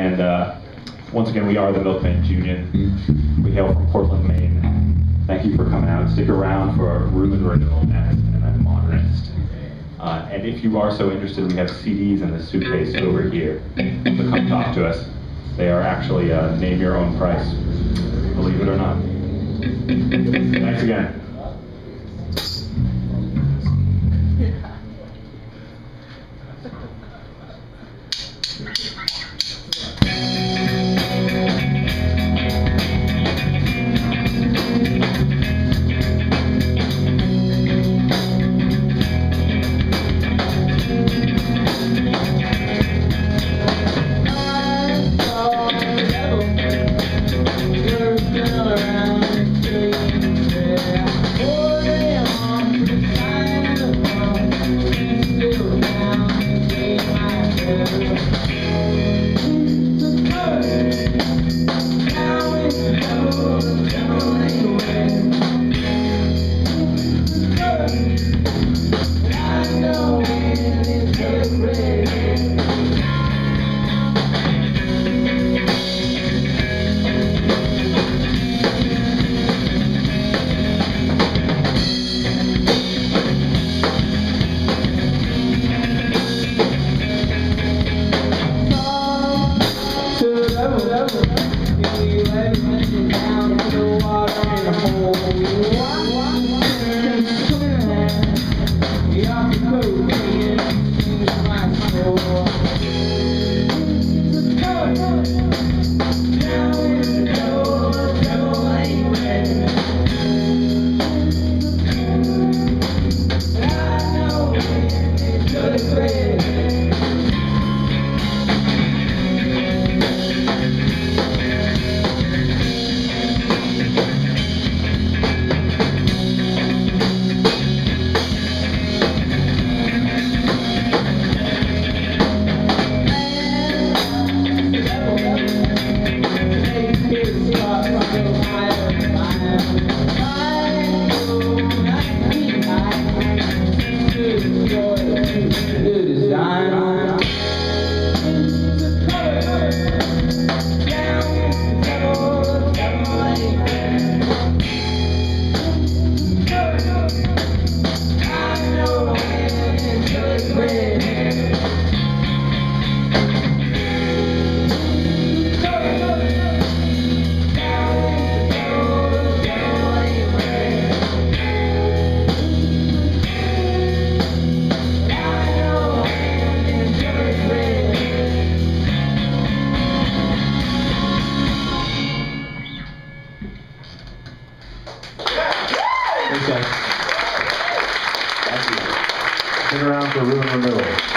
And once again, we are the Milkman Union. We hail from Portland, Maine. Thank you for coming out. Stick around for Ruined Renewal next, and then Modernist. And if you are so interested, we have CDs in the suitcase over here. So come talk to us. They are actually name your own price, believe it or not. Thanks again. Thank you. Stick around for Ruined Renewal.